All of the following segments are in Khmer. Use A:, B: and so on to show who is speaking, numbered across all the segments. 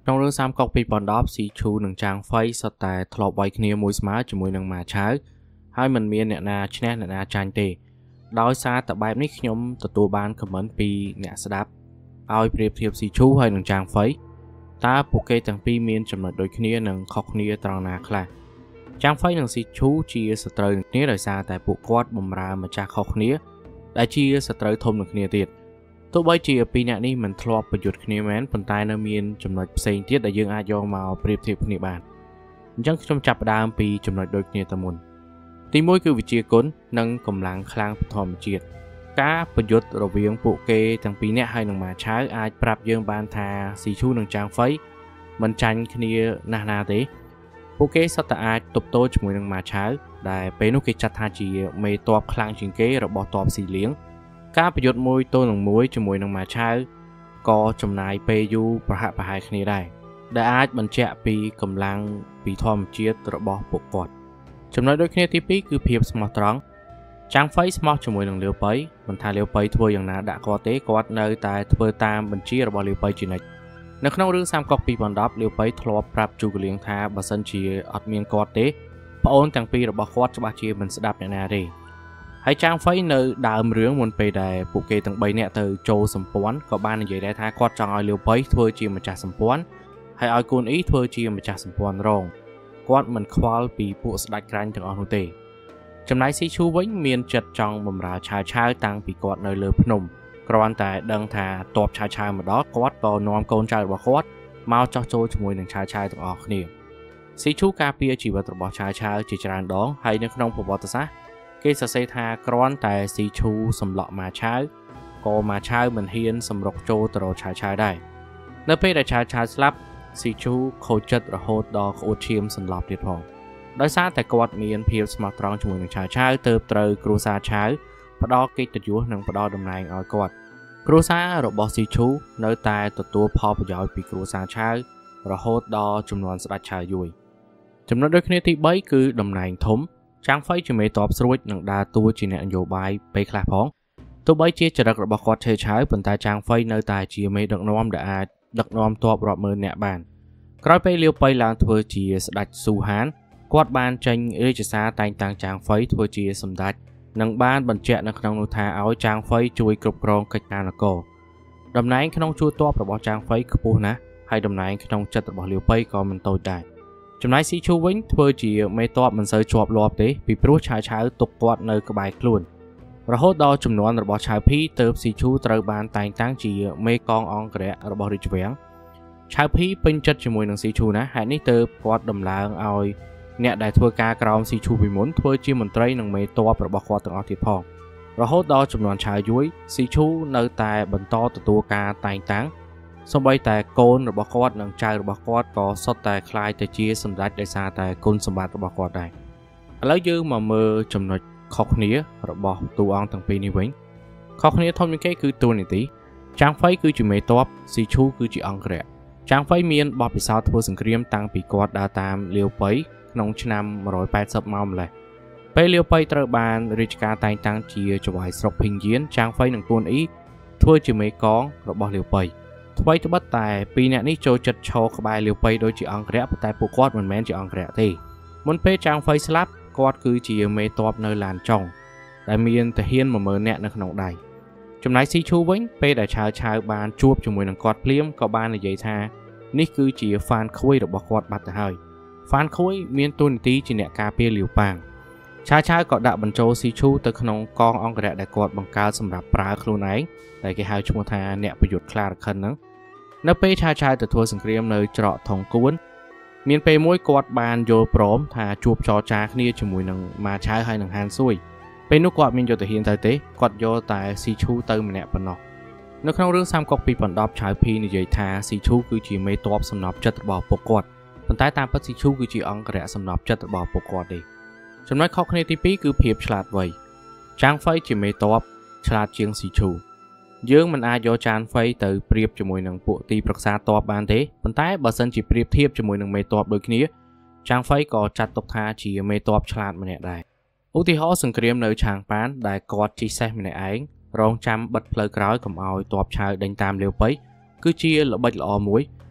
A: ក្នុងរឿងសាមកុកពីបណ្ដប់ស៊ីឈូនឹងចាងហ្វៃសុទ្ធតែធ្លាប់វាយគ្នាមួយស្មើជាមួយនឹងម៉ាឆាវហើយមិនមានអ្នកណាឈ្នះអ្នកណាចាញ់ទេដោយសារតែបែបនេះខ្ញុំទទួលបានខមមិនពីអ្នកស្ដាប់ឲ្យប្រៀបធៀបស៊ីឈូហើយនឹងចាងហ្វៃតើពួកគេទាំងពីរមានចំណុចដូចគ្នានិងខុសគ្នាត្រង់ណាខ្លះចាងហ្វៃនិងស៊ីឈូជាសត្រូវនឹងគ្នាដោយសារតែពួកគាត់បម្រើម្ចាស់ខុសគ្នាដែលជាសត្រូវធំនឹងគ្នាទៀតទោះបីជាពីរអ្នកនេះមិនធ្លាប់ប្រយុទ្ធគ្នាមែនប៉ុន្តែនៅមានចំណុចផ្សេងទៀតដែលយើងអាចយកមកប្រៀបធៀបគ្នាបានអញ្ចឹងខ្ញុំចាប់ផ្ដើមពីចំណុចដូចគ្នាទៅមុនទី1គឺវិជាគុណនិងកម្លាំងខ្លាំងធម្មជាតិការប្រយុទ្ធរវាងពួកគេទាំងពីរនាក់ហើយនឹងម៉ាឆាវអាចប្រាប់យើងបានថាស៊ីឈូនិងចាងហ្វៃមិនចាញ់គ្នាណាស់ណាទេពួកគេសុទ្ធតែអាចទប់ទល់ជាមួយនឹងម៉ាឆាវដែលពេលនោះគេចាត់ថាជាមេតបខ្លាំងជាងគេរបស់តបស៊ីលៀងការប្រយុទ្ធមួយទល់នឹងមួយជាមួយនឹងម៉ាឆាវក៏ចំណាយពេលយូរប្រហាក់ប្រហែលគ្នាដែរដែលអាចបញ្ជាក់ពីកម្លាំងពីធម្មជាតិរបស់ពួកគាត់ចំណុចដូចគ្នាទី2គឺភាពស្មោះត្រង់ចាងហ្វៃស្មោះជាមួយនឹងលាវប៉ៃមិនថាលាវប៉ៃធ្វើយ៉ាងណាដាក់គាត់ទេគាត់នៅតែធ្វើតាមបញ្ជារបស់លាវប៉ៃជានិច្ចនៅក្នុងរឿងសាមកុកពីបណ្ដប់លាវប៉ៃធ្លាប់ប្រាប់ជូកលៀងថាបើសិនជាអត់មានគាត់ទេប្អូនទាំងពីររបស់គាត់ច្បាស់ជាមិនស្ដាប់អ្នកណាទេហើយចាងហ្វៃនៅដើមរឿងមុនពេលដែលពួកគេទាំង3នាក់ទៅចូលសម្ព័ន្ធក៏បាននិយាយដែរថាគាត់ចង់ឲ្យលាវប៉ៃធ្វើជាម្ចាស់សម្ព័ន្ធហើយឲ្យកូនអ៊ីធ្វើជាម្ចាស់សម្ព័ន្ធរងគាត់មិនខ្វល់ពីពួកស្ដេចក្រាញ់ទាំងអស់នោះទេចំណែកស៊ីឈូវិញមានចិត្តចង់បម្រើឆាវឆាវតាំងពីគាត់នៅលើភ្នំគ្រាន់តែដឹងថាតបឆាវឆាវមកដល់គាត់ក៏នាំកូនចៅរបស់គាត់មកចោះចូលជាមួយនឹងឆាវឆាវទាំងអស់គ្នាស៊ីឈូការពារជីវិតរបស់ឆាវឆាវជាច្រើនដងហើយនៅក្នុងប្រវត្តិសាស្ត្រគេសរសេរថាគ្រាន់តែស៊ីឈូសម្លក់ម៉ាឆាវក៏ម៉ាឆាវមិនហ៊ានសម្រុកចូលទៅរកឆាវឆាវដែរនៅពេលដែលឆាវឆាវស្លាប់ស៊ីឈូខូចចិត្តរហូតដល់ក្អួតឈាមសន្លប់ទៀតផងដោយសារតែគាត់មានភាពស្មោះត្រង់ជាមួយនឹងឆាវឆាវទើបត្រូវគ្រួសារឆាវផ្ដល់កិត្តិយសនិងផ្ដល់តំណែងឲ្យគាត់គ្រួសាររបស់ស៊ីឈូនៅតែទទួលផលប្រយោជន៍ពីគ្រួសារឆាវរហូតដល់ចំនួនស្ដេចឆាវយួយចំណុចដូចគ្នាទី3គឺតំណែងធំចាងហ្វៃជាមេតបស្រួចនិងដើរតួជាអ្នកនយោបាយពេលខ្លះផងទោះបីជាចរិតរបស់គាត់ឆេវឆាវប៉ុន្តែចាងហ្វៃនៅតែជាមេដឹកនាំដែលអាចដឹកនាំទ័ពរាប់ម៉ឺននាក់បានក្រោយពេលលាវប៉ៃឡើងធ្វើជាស្ដេចស៊ូហានគាត់បានចេញរាជសារតែងតាំងចាងហ្វៃធ្វើជាសម្ដេចនិងបានបញ្ជាក់នៅក្នុងនោះថាឲ្យចាងហ្វៃជួយគ្រប់គ្រងកិច្ចការនគរតំណែងក្នុងជួរទ័ពរបស់ចាងហ្វៃខ្ពស់ណាស់ហើយតំណែងក្នុងចិត្តរបស់លាវប៉ៃក៏មិនតូចដែរចំណែកស៊ីឈូវិញធ្វើជាមេតបមិនសូវជាប់លាប់ទេពីព្រោះឆាវឆាវទុកគាត់នៅក្បែរខ្លួនរហូតដល់ចំនួនរបស់ឆាវភីទើបស៊ីឈូត្រូវបានតែងតាំងជាមេកងអង្គរៈរបស់រាជវាំងឆាវភីពេញចិត្តជាមួយនឹងស៊ីឈូណាហេតុនេះទើបគាត់ដំឡើងឲ្យអ្នកដែលធ្វើការក្រោមស៊ីឈូពីមុនធ្វើជាមន្ត្រីនិងមេតបរបស់គាត់ទាំងអស់ទៀតផងរហូតដល់ចំនួនឆាវយួយស៊ីឈូនៅតែបន្តទទួលការតែងតាំងសូម្បីតែកូនរបស់គាត់និងចៅរបស់គាត់ក៏សុទ្ធតែคล้ายទៅជាសម្ដេចដោយសារតែគុណសម្បត្តិរបស់គាត់ដែរឥឡូវយើងមកមើលចំណុចខុសគ្នារបស់តួអង្គទាំងពីរនេះវិញខុសគ្នាធំជាងគេគឺតួនាទីចាងហ្វៃគឺជាមេតបស៊ីឈូគឺជាអង្គរៈចាងហ្វៃមានបទពិសោធន៍ធ្វើសង្គ្រាមតាំងពីគាត់ដើរតាមលាវប៉ៃក្នុងឆ្នាំ180មកម្លេះពេលលាវប៉ៃត្រូវបានរាជការតែងតាំងជាចៅហ្វាយស្រុកភីងយានចាងហ្វៃនិងកូនអ៊ីធ្វើជាមេកងរបស់លាវប៉ៃថ្មីត្បិតតែពីរអ្នកនេះចូលចិត្តឈរក្បែរលាវប៉ៃដូចជាអង្គរៈប៉ុន្តែពួកគាត់មិនមែនជាអង្គរៈទេមុនពេលចាងហ្វៃស្លាប់គាត់គឺជាមេតបនៅឡានចុងដែលមានទាហាន10000នាក់នៅក្នុងដៃចំណែកស៊ីឈូវិញពេលដែលឆាវឆាវបានជួបជាមួយនឹងគាត់ភ្លាមក៏បាននិយាយថានេះគឺជាហ្វានខួយរបស់គាត់បាត់ទៅហើយហ្វានខួយមានតួនាទីជាអ្នកការពារលាវប៉ាងឆាវឆាវក៏ដាក់បញ្ចូលស៊ីឈូទៅក្នុងកងអង្គរៈដែលគាត់បង្កើតសម្រាប់ប្រើខ្លួនឯងដែលគេហៅឈ្មោះថាអ្នកប្រយុទ្ធខ្លារខិនហ្នឹងនៅពេលឆាវឆាវទៅធ្វើសង្គ្រាមនៅច្រកថងគួនមានពេលមួយគាត់បានយល់ព្រមថាជួបចរចាគ្នាជាមួយនឹងម៉ាឆាវហើយនឹងហានស៊ួយពេលនោះគាត់មានយុទ្ធហ៊ានទៅទេគាត់យកតែស៊ីឈូទៅម្នាក់ប៉ុណ្ណោះនៅក្នុងរឿងសាមកុកពីបណ្ដប់ឆាវភីនិយាយថាស៊ីឈូគឺជាមេតបសំណប់ចិត្តរបស់ពួកគាត់ប៉ុន្តែតាមពិតស៊ីឈូគឺជាអង្គរៈសំណប់ចិត្តរបស់ពួកគាត់ទេចំណុចខុសគ្នាទី2គឺភាពឆ្លាតវៃចាងហ្វៃជាមេតបឆ្លាតជាងស៊ីឈូយើងមិនអាចយកចានហ្វៃទៅប្រៀបជាមួយនឹងពួកទីប្រឹក្សាតបបានទេប៉ុន្តែបើសិនជាប្រៀបធៀបជាមួយនឹងមេតបដូចគ្នាចាងហ្វៃក៏ចាត់ទុកថាជាមេតបឆ្លាតម្នាក់ដែរឧទាហរណ៍សង្គ្រាមនៅឆាងប៉ានដែលគាត់ជិះសេះម្នាក់ឯងរងចាំបិទផ្លូវក្រោយកុំឲ្យតបឆាវដេញតាមលាវប៉ៃគឺជាល្បិចល្អមួយ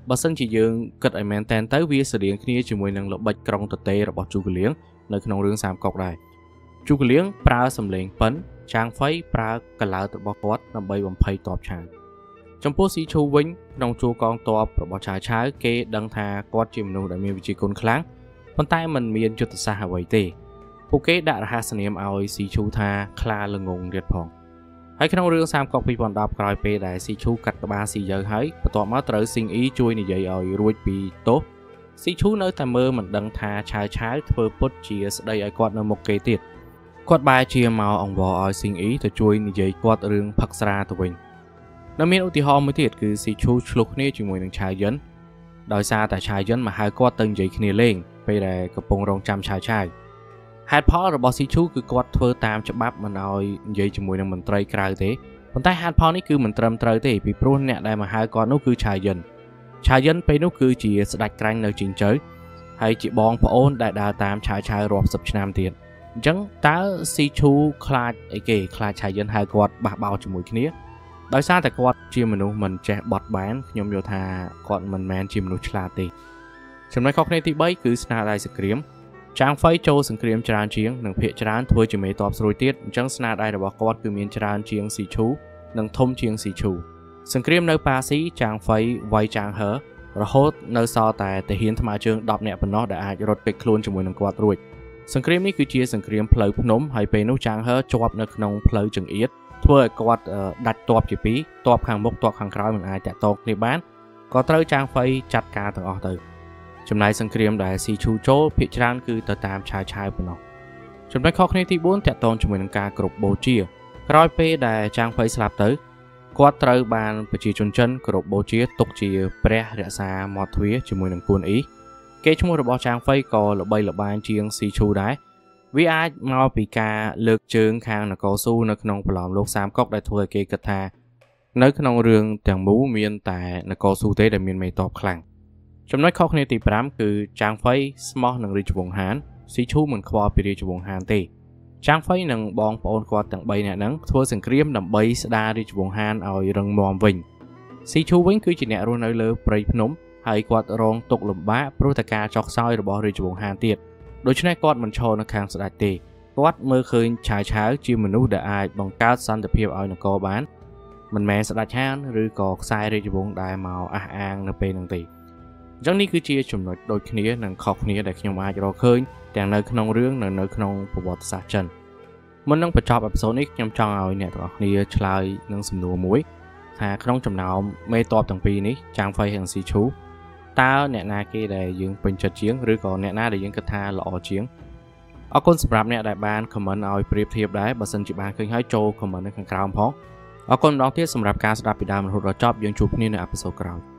A: បើសិនជាយើងគិតឲ្យមែនតែនទៅវាស្រដៀងគ្នាជាមួយនឹងល្បិចក្រុងតេរបស់ជូកលៀងនៅក្នុងរឿងសាមកុកដែរជូកលៀងប្រើសម្លេងប៉ិនចាងហ្វៃប្រើកឡៅរបស់គាត់ដើម្បីបំភ័យតបឆាវចំពោះស៊ីឈូវិញក្នុងជួរកងទ័ពរបស់ឆាវឆាវគេដឹងថាគាត់ជាមនុស្សដែលមានវិជ្ជាគុណខ្លាំងប៉ុន្តែមិនមានយុទ្ធសាស្ត្រអ្វីទេពួកគេដាក់រហស្សនាមឲ្យស៊ីឈូថាខ្លាល្ងងទៀតផងហើយក្នុងរឿងសាមកុក2010ក្រោយពេលដែលស៊ីឈូកាត់ក្បាលស៊ីយើហើយបន្ទាប់មកត្រូវស៊ីងអ៊ីជួយនិយាយឲ្យរួចពីទោសស៊ីឈូនៅតែមើលមិនដឹងថាឆាវឆាវធ្វើពុតជាស្ដីឲ្យគាត់នៅមុខគេទៀតគាត់បែរជាមកអង្វរឲ្យស៊ីងអ៊ីទៅជួយនិយាយគាត់រឿងផឹកស្រាទៅវិញនៅមានឧទាហរណ៍មួយទៀតគឺស៊ីឈូឆ្លុះគ្នាជាមួយនឹងឆាវយិនដោយសារតែឆាវយិនមកហៅគាត់ទៅនិយាយគ្នាលេងពេលដែលកំពុងរងចាំឆាវឆាវហេតុផលរបស់ស៊ីឈូគឺគាត់ធ្វើតាមច្បាប់មិនឲ្យនិយាយជាមួយនឹងមន្ត្រីក្រៅទេប៉ុន្តែហេតុផលនេះគឺមិនត្រឹមត្រូវទេពីព្រោះអ្នកដែលមកហៅគាត់នោះគឺឆាវយិនពេលនោះគឺជាស្ដេចក្រាញ់នៅជីងជើហើយជាបងប្អូនដែលដើរតាមឆាវឆាវរាប់សិបឆ្នាំទៀតអញ្ចឹងតើស៊ីឈូខ្លាចអីគេខ្លាចឆាវយិនហៅគាត់បះបោជាមួយគ្នាដោយសារតែគាត់ជាមនុស្សមិនចេះបត់បែនខ្ញុំយល់ថាគាត់មិនមែនជាមនុស្សឆ្លាតទេចំណុចខុសគ្នាទី3គឺស្នាដៃសង្គ្រាមចាងហ្វៃចូលសង្គ្រាមច្រើនជាងនិងភាគច្រើនធ្វើជាមេតបស្រួយទៀតអញ្ចឹងស្នាដៃរបស់គាត់គឺមានច្រើនជាងស៊ីឈូនិងធំជាងស៊ីឈូសង្គ្រាមនៅប៉ាស៊ីចាងហ្វៃវាយចាងហឺរហូតនៅសល់តែទាហានថ្មើរជើង10នាក់ប៉ុណ្ណោះដែលអាចរត់គេចខ្លួនជាមួយនឹងគាត់រួចសង្គ្រាមនេះគឺជាសង្គ្រាមផ្លូវភ្នំហើយពេលនោះចាងហឺជាប់នៅក្នុងផ្លូវចង្អៀតធ្វើឲ្យគាត់ដាច់ទ័ពជាពីរទ័ពខាងមុខទ័ពខាងក្រោយមិនអាចតាក់ទងគ្នាបានក៏ត្រូវចាងហ្វៃចាត់ការទាំងអស់ទៅចំណែកសង្គ្រាមដែលស៊ីឈូចូលភាគច្រើនគឺទៅតាមឆាវឆាវប៉ុណ្ណោះចំណុចខុសគ្នាទី4តាក់ទងជាមួយនឹងការគោរពបូជាក្រោយពេលដែលចាងហ្វៃស្លាប់ទៅគាត់ត្រូវបានប្រជាជនចិនគោរពបូជាទុកជាព្រះរក្សាមាត់ទ្វារជាមួយនឹងគួនអ៊ីគេឈ្មោះរបស់ចាងហ្វៃក៏ល្បីល្បាញជាងស៊ីឈូដែរវាអាចមកពីការលើកជើងខាងនគរស៊ូនៅក្នុងប្រឡំលោកសាមកុកដែលធ្វើឲ្យគេគិតថានៅក្នុងរឿងទាំងមូលមានតែនគរស៊ូទេដែលមានមេតបខ្លាំងចំណុចខុសគ្នាទី5គឺចាងហ្វៃស្មោះនឹងរាជវង្សហានស៊ីឈូមិនខ្វល់ពីរាជវង្សហានទេចាងហ្វៃនិងបងប្អូនគាត់ទាំង3នាក់ហ្នឹងធ្វើសង្គ្រាមដើម្បីស្ដាររាជវង្សហានឲ្យរឹងមាំវិញស៊ីឈូវិញគឺជាអ្នករស់នៅលើព្រៃភ្នំហើយគាត់រងទុក្ខលំបាកព្រោះតែការចុះខ្សោយរបស់រាជវង្សហានទៀតដូច្នេះគាត់មិនឈរនៅខាងស្ដេចទេគាត់មើលឃើញឆាវឆាវជាមនុស្សដែលអាចបង្កើតសន្តិភាពឲ្យនគរបានមិនមែនស្ដេចហានឬក៏ខ្សែរាជវង្សដែលមកអះអាងនៅពេលហ្នឹងទេអញ្ចឹងនេះគឺជាចំណុចដូចគ្នានិងខុសគ្នាដែលខ្ញុំអាចរកឃើញទាំងនៅក្នុងរឿងនិងនៅក្នុងប្រវត្តិសាស្ត្រចិនមុននឹងបញ្ចប់អេពីសូតនេះខ្ញុំចង់ឲ្យអ្នកទាំងអស់គ្នាឆ្លើយនឹងសំណួរមួយថាក្នុងចំណោមមេតបទាំងពីរនេះចាងហ្វៃនិងស៊ីឈូតើអ្នកណាគេដែលយើងពេញចិត្តជាងឬក៏អ្នកណាដែលយើងគិតថាល្អជាងអរគុណសម្រាប់អ្នកដែលបានខមមិនឲ្យប្រៀបធៀបដែរបើសិនជាបានឃើញហើយចូលខមមិននៅខាងក្រោមផងអរគុណម្ដងទៀតសម្រាប់ការស្ដាប់ពីដើមរហូតដល់ចប់យើងជួបគ្នានៅអេពីសូតក្រោយ